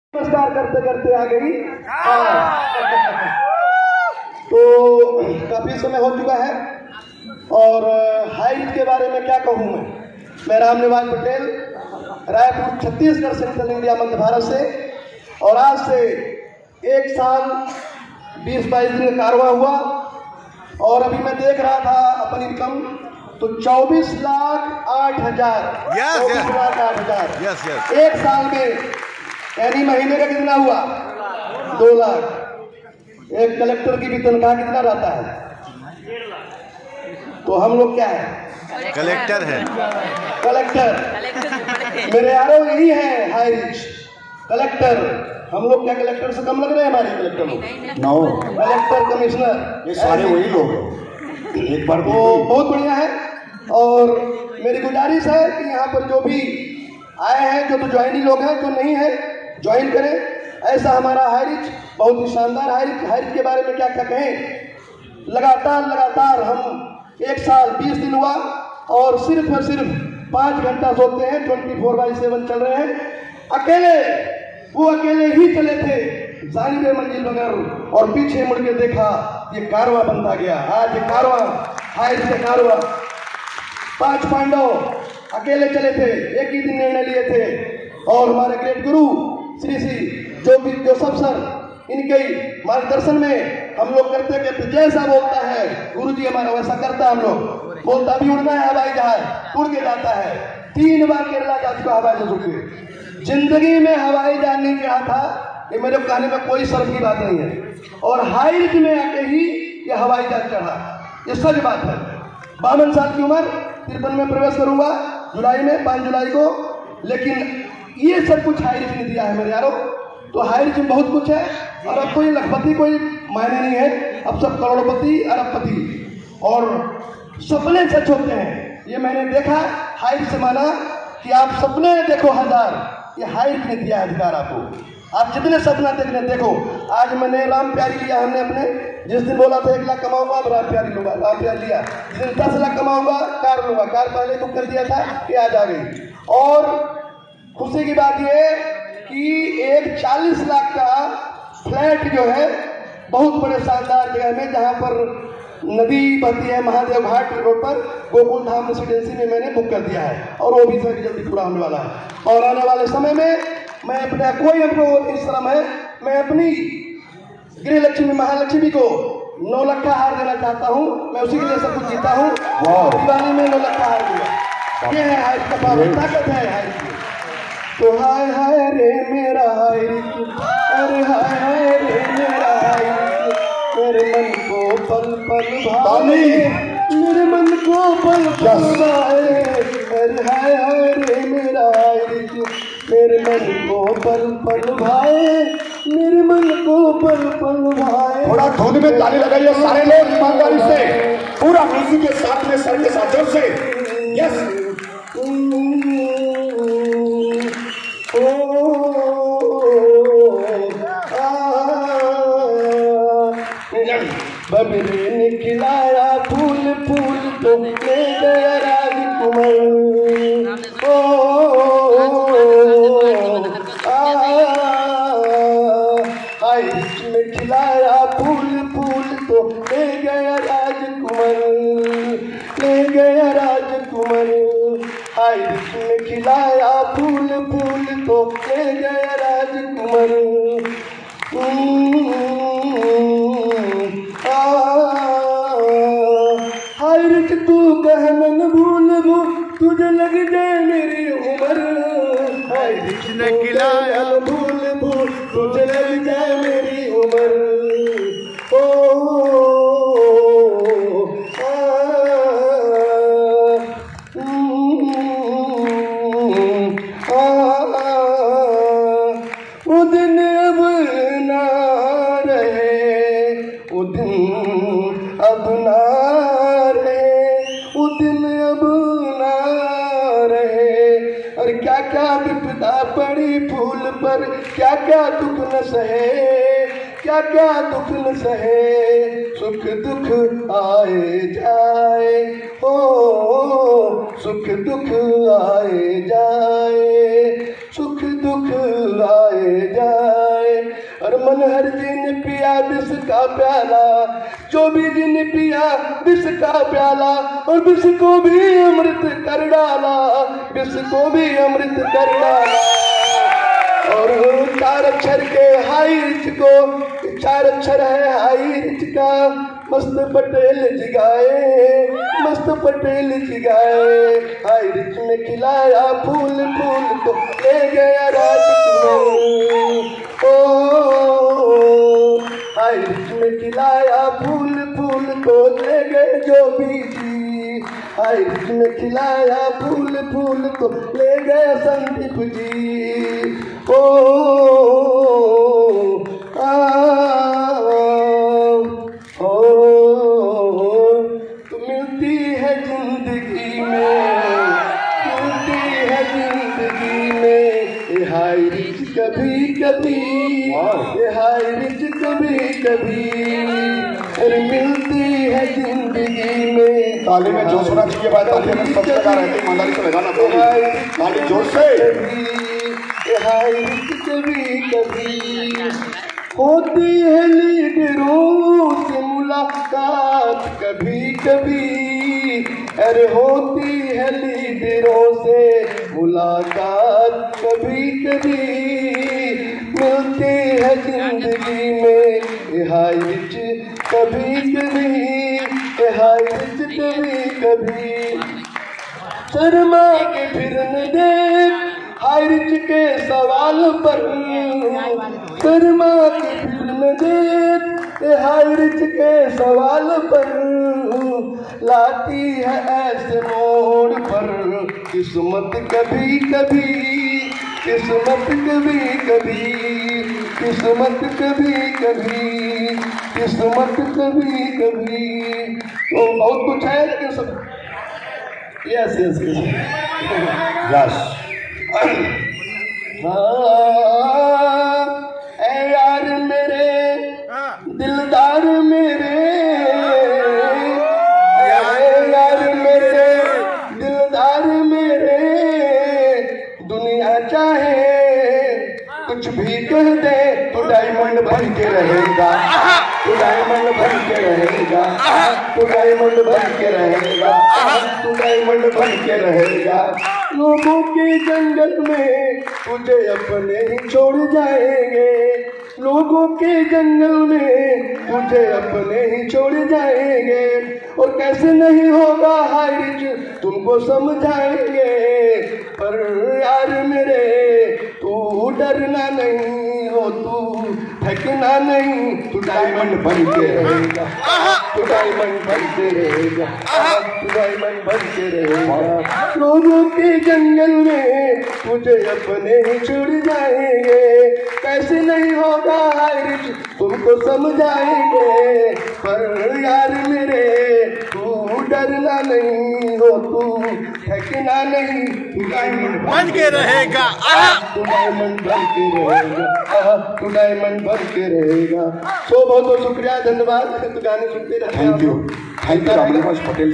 नमस्कार करते करते आ गई। तो काफी समय हो चुका है और हाइट के बारे में क्या कहूँ मैं रामनिवास पटेल, रायपुर छत्तीसगढ़ सेंट्रल इंडिया मध्य भारत से, और आज से 1 साल 20-22 दिन का कारवां हुआ और अभी मैं देख रहा था अपन इनकम तो 24,08,000 1 साल में, यानी महीने का कितना हुआ 2 लाख। एक कलेक्टर की भी तनख्वाह कितना रहता है? तो हम लोग क्या है? कलेक्टर है। कलेक्टर मेरे यारों यही है हाई रिच कलेक्टर। हम लोग क्या कलेक्टर से कम लग रहे हैं? हमारे कलेक्टर लोग नो, कलेक्टर कमिश्नर ये सारे वही लोग हैं। एक बार तो बहुत बढ़िया है। और मेरी गुजारिश है कि यहाँ पर जो भी आए हैं, जो तो ज्वाइनी लोग हैं, जो नहीं है ज्वाइन करें। ऐसा हमारा हाई रिच बहुत ही शानदार हाई रिच के बारे में क्या क्या कहें। लगातार हम 1 साल 20 दिन हुआ और सिर्फ 5 घंटा सोते हैं, 24/7 चल रहे हैं। वो अकेले ही चले थे, जानिब मंजिल बगैर, और पीछे मुड़ के देखा ये कारवां बनता गया। आज ये कारवां हाई रिच का कारवां 5 पांडव अकेले चले थे, एक ही दिन निर्णय लिए थे। और हमारे ग्रेट गुरु श्री जोसेफ सर, इनके मार्गदर्शन में हम लोग करते जैसा बोलता है गुरु जी हमारा वैसा करता है। हम लोग बोलता भी उड़ना है हवाई जहाज, उड़ के जाता है। 3 बार केरला जा चुका हवाई जहाज उड़ के। जिंदगी में हवाई जहाज नहीं चढ़ा था, ये मेरे कहने में कोई शर्म की बात नहीं है। और हाई रिच में आके ही ये हवाई जहाज चढ़ा, ये सच बात है। 52 साल की उम्र, 53 में प्रवेश करूंगा जुलाई में, 5 जुलाई को। लेकिन ये सब कुछ हाई रिच ने दिया है मेरे यारों। तो हाई रिच में बहुत कुछ है। और अब कोई लखपति कोई मायने नहीं है, अब सब करोड़पति अरबपति और सपने सच होते हैं। ये मैंने देखा। हाई रिच से माना कि आप सपने देखो 1000, ये हाई रिच ने दिया अधिकार आपको। आप जितने सपना देखने देखो। आज मैंने राम प्यारी लिया, हमने अपने जिस दिन बोला था 1 लाख कमाऊंगा, अब राम प्यारी लूंगा, राम प्यारी लिया। जिस दिन 10 लाख कमाऊंगा कार लूंगा, कार पहले बुक कर दिया था, ये आज आ गई। और खुशी की बात ये कि एक 40 लाख का फ्लैट जो है बहुत बड़े शानदार जगह में, जहां पर नदी बहती है, महादेव घाट रोड पर, गोकुल धाम रेसिडेंसी में मैंने बुक कर दिया है। और वो भी सर जल्दी पूरा होने वाला है। और आने वाले समय में मैं अपने कोई हमको इस श्रम है, मैं अपनी गृह लक्ष्मी महालक्ष्मी को 9 लाख का हार देना चाहता हूँ। मैं उसी के लिए सब कुछ जीता हूँ। दिवाली में 9 लाख का हार दूंगा। ये है हाई का पावर, ताकत है हाई की। तो हाय हाय रे मेरा हाय, अरे हाय हाय रे मेरा हाय, मेरे मन को पल पल भाए, मेरे मन को पल पल भाए। अरे हाय हाय रे मेरा हाय, मेरे मन को पल पल भाए, मेरे मन को पल पल भाए। थोड़ा धुन में ताली लगाइए सारे लोग ईमानदारी से, पूरा म्यूजिक के साथ में, सर के साथ जोर से। यस, बबरे ने खिलाया फूल फूल तो ले गया राजकुमार। हाय रिच में खिलाया फूल फूल तो ले गया राजकुमार, ले गया राजकुमार। हाय रिच में खिलाया फूल फूल तो ले गया राजकुमार। हाय रिच तू कहना भूल भूल, तुझे लग जाए मेरी उम्र। हाय रिच ने खिलाया भूल भूल, तुझे लग जाए मेरी उम्र। वो दिन अब ना रहे, वो दिन अब ना रहे, वो दिन अब ना रहे। और क्या क्या विपदा पड़ी फूल पर, क्या क्या दुख न सहे, क्या क्या दुख न सहे। सुख दुख आए जाए, हो सुख दुख आए जाए। सुख दुख आए जाए। और मन हर दिन पिया विष का प्याला, जो भी दिन पिया विष का प्याला, और विष को भी अमृत कर डाला, विष को भी अमृत कर डाला। और 4 अक्षर के हाई रिच को, 4 अक्षर है हाई रिच का, मस्त पटेल जिगाए, मस्त पटेल जिगाए। हाई रिच में खिलाया फूल, फूल को ले गया राजकुमार। ओ हाई रिच में खिलाया फूल, फूल को ले गए जो भी जी। हाई रिच में खिलाया फूल, फूल को ले गए संदीप जी। ओ तो मिलती है जिंदगी में, मिलती है जिंदगी में ये हाई रिच कभी कभी, ये हाई रिच कभी कभी, अरे मिलती है जिंदगी में। ताली में जोश होना चाहिए भाई, ताली में सब जगह रहती है, ईमानदारी से लगाना चाहिए, ताली जोर से। हाय रिच कभी कभी होती है लीडरों से मुलाकात कभी कभी, अरे होती है लीडरों से मुलाकात कभी कभी, मिलती है जिंदगी में हाय रिच कभी कभी, हाय रिच कभी कभी। शर्मा के फिर न देख हाय रिच के सवाल पर, शर्मा के फिर न देख हाय रिच के सवाल पर, लाती है ऐसे मोड़ पर किस्मत कभी कभी, किस्मत कभी कभी, किस्मत कभी कभी, किस्मत कभी कभी। तो बहुत कुछ है लेकिन सब यस यस यस। ऐ यार मेरे दिलदार मेरे, ऐ यार मेरे दिलदार मेरे, दुनिया चाहे कुछ भी कह दे तो डायमंड बन के रहेगा, तू डायमंड बन के रहेगा, तू डायमंड बन के रहेगा, तू डायमंड बन के रहेगा। लोगों के जंगल में तुझे अपने ही छोड़ जाएंगे, लोगों के जंगल में तुझे अपने ही छोड़ जाएंगे। और कैसे नहीं होगा हाय रिच तुमको समझाएंगे, पर यार मेरे तू डरना नहीं हो, तू थकना नहीं, तू डायमंड बन के रहेगा, तू डायमंड बन के रहेगा, तू डायमंड बन के रहेगा। लोगों के जंगल में तुझे अपने ही छोड़ जाएंगे, कैसे नहीं होगा हाय रिच तुमको समझाएंगे, पर यार मेरे तू डरना नहीं हो, तू थकना नहीं, तू डायमंड बन के रहेगा, तू डायमंड बन के रहेगा, तू डायमंड बन के रहेगा। सो बहुत बहुत शुक्रिया, धन्यवाद। तो गाने सुनते रहते हैं। Thank you, thank you Ramniwas Patel.